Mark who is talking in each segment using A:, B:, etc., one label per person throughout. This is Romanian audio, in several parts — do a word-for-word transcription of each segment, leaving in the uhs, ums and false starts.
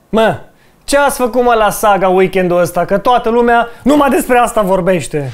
A: Mă, ce ați făcut, mă, la Saga weekendul ăsta? Că toată lumea numai despre asta vorbește.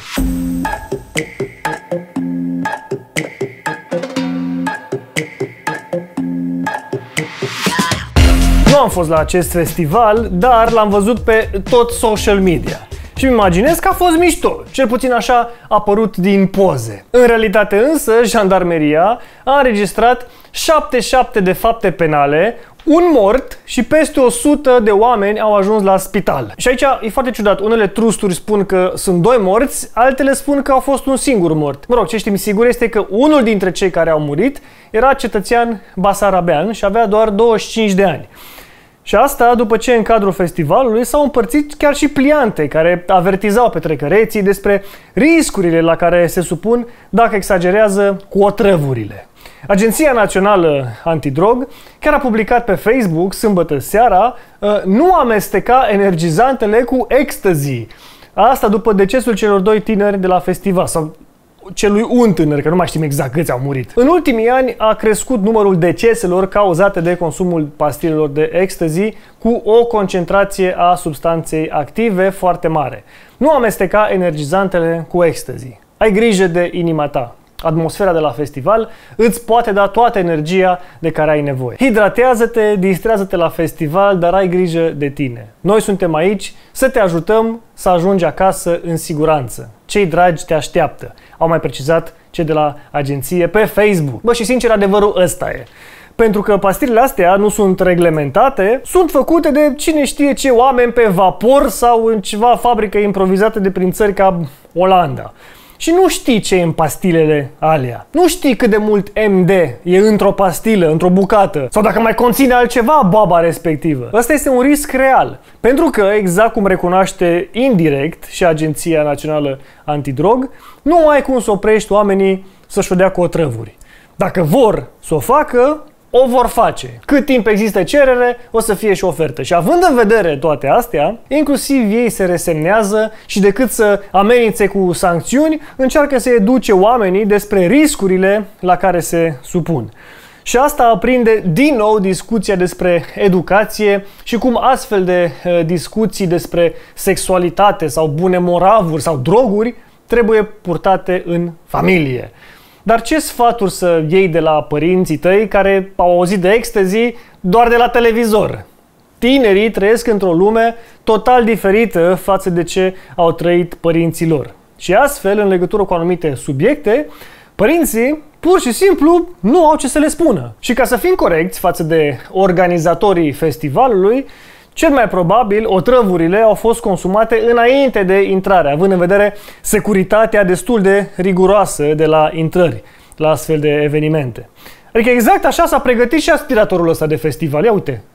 A: Nu am fost la acest festival, dar l-am văzut pe tot social media. Și îmi imaginez că a fost mișto, cel puțin așa a părut din poze. În realitate însă, jandarmeria a înregistrat șaptezeci și șapte de fapte penale, un mort și peste o sută de oameni au ajuns la spital. Și aici e foarte ciudat, unele trusturi spun că sunt doi morți, altele spun că au fost un singur mort. Mă rog, ce știm sigur este că unul dintre cei care au murit era cetățean basarabean și avea doar douăzeci și cinci de ani. Și asta după ce în cadrul festivalului s-au împărțit chiar și pliante care avertizau pe trecăreții despre riscurile la care se supun dacă exagerează cu otrăvurile. Agenția Națională Antidrog chiar a publicat pe Facebook sâmbătă seara nu amesteca energizantele cu ecstasy. Asta după decesul celor doi tineri de la festival, sau celui un tânăr, că nu mai știm exact câți au murit. În ultimii ani a crescut numărul deceselor cauzate de consumul pastilelor de ecstasy cu o concentrație a substanței active foarte mare. Nu amesteca energizantele cu ecstasy. Ai grijă de inima ta. Atmosfera de la festival îți poate da toată energia de care ai nevoie. Hidratează-te, distrează-te la festival, dar ai grijă de tine. Noi suntem aici să te ajutăm să ajungi acasă în siguranță. Cei dragi te așteaptă, au mai precizat cei de la agenție pe Facebook. Bă, și sincer, adevărul ăsta e. Pentru că pastilele astea nu sunt reglementate, sunt făcute de cine știe ce oameni pe vapor sau în ceva fabrică improvizată de prin țări ca Olanda. Și nu știi ce e în pastilele alea. Nu știi cât de mult M D e într-o pastilă, într-o bucată. Sau dacă mai conține altceva baba respectivă. Ăsta este un risc real. Pentru că, exact cum recunoaște indirect și Agenția Națională Antidrog, nu ai cum să oprești oamenii să-și o dea cu otrăvuri. Dacă vor să o facă, o vor face. Cât timp există cerere, o să fie și ofertă. Și având în vedere toate astea, inclusiv ei se resemnează și decât să amenințe cu sancțiuni, încearcă să educe oamenii despre riscurile la care se supun. Și asta aprinde din nou discuția despre educație și cum astfel de uh, discuții despre sexualitate sau bune moravuri sau droguri trebuie purtate în familie. Dar ce sfaturi să iei de la părinții tăi care au auzit de ecstasy doar de la televizor? Tinerii trăiesc într-o lume total diferită față de ce au trăit părinții lor. Și astfel, în legătură cu anumite subiecte, părinții pur și simplu nu au ce să le spună. Și ca să fim corecți față de organizatorii festivalului, cel mai probabil, otrăvurile au fost consumate înainte de intrare, având în vedere securitatea destul de riguroasă de la intrări la astfel de evenimente. Adică exact așa s-a pregătit și aspiratorul ăsta de festival. Ia uite!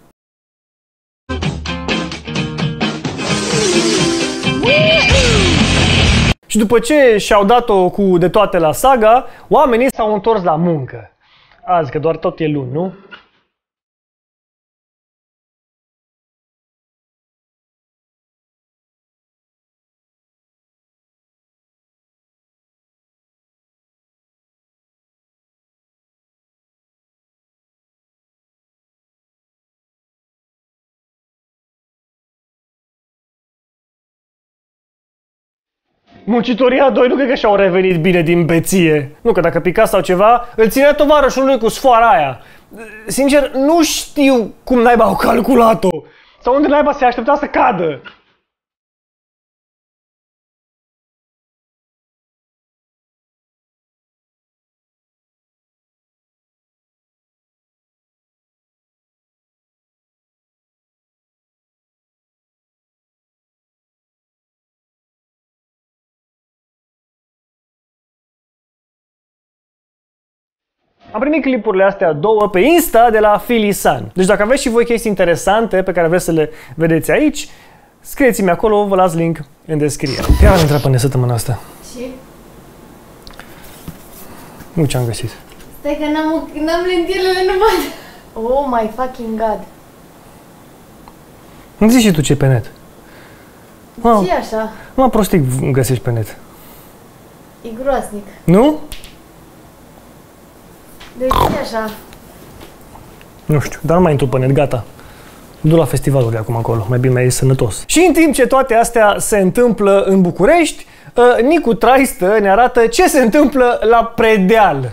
A: Și după ce și-au dat-o cu de toate la Saga, oamenii s-au întors la muncă. Azi, că doar tot e luni, nu? Muncitorii a doi nu cred că și-au revenit bine din beție. Nu, că dacă pica sau ceva, îl ținea tovarășul lui cu sfoara aia. Sincer, nu știu cum naiba au calculat-o. Sau unde naiba se aștepta să cadă. Am primit clipurile astea două pe Insta de la Filisan. Deci dacă aveți și voi chestii interesante pe care vreți să le vedeți aici, scrieți-mi acolo, vă las link în descriere. Chiar am intrat până săptămâna asta.
B: Și?
A: Nu ce-am găsit.
B: Stai că n-am lentilele, nu văd. Oh my fucking god.
A: Îmi zici și tu ce pe net.
B: Ce e așa?
A: Mă, prostic găsești pe net.
B: E groasnic.
A: Nu?
B: De ce e așa?
A: Nu știu, dar nu mai intru pe net, gata. Du la festivaluri acum acolo, mai bine mai e sănătos. Și în timp ce toate astea se întâmplă în București, Nicu Traistă ne arată ce se întâmplă la Predeal.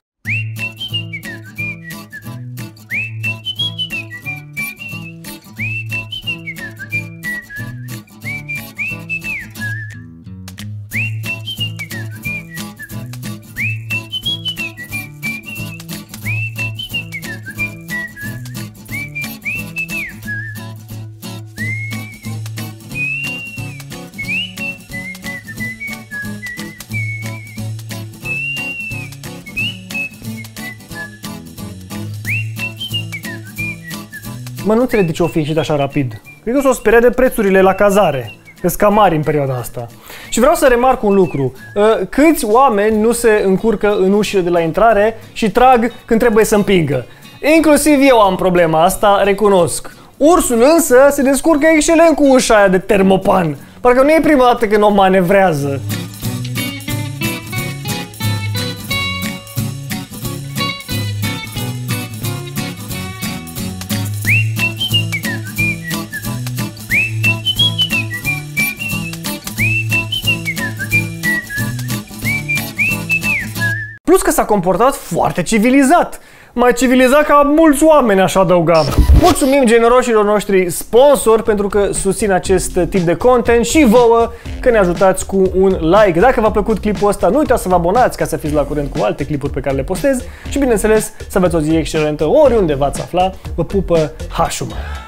A: Mă, nu înțeleg de ce o fi ieșit așa rapid. Cred că s-o speria de prețurile la cazare. Că-s cam mari în perioada asta. Și vreau să remarc un lucru. Câți oameni nu se încurcă în ușile de la intrare și trag când trebuie să împingă? Inclusiv eu am problema asta, recunosc. Ursul însă se descurcă excelent cu ușa aia de termopan. Parcă nu e prima dată când o manevrează. Plus că s-a comportat foarte civilizat. Mai civilizat ca mulți oameni, aș adăuga. Mulțumim generoșilor noștri sponsori pentru că susțin acest tip de content și vouă că ne ajutați cu un like. Dacă v-a plăcut clipul ăsta, nu uitați să vă abonați ca să fiți la curent cu alte clipuri pe care le postez și bineînțeles să aveți o zi excelentă oriunde v-ați afla. Vă pupă Hașuma!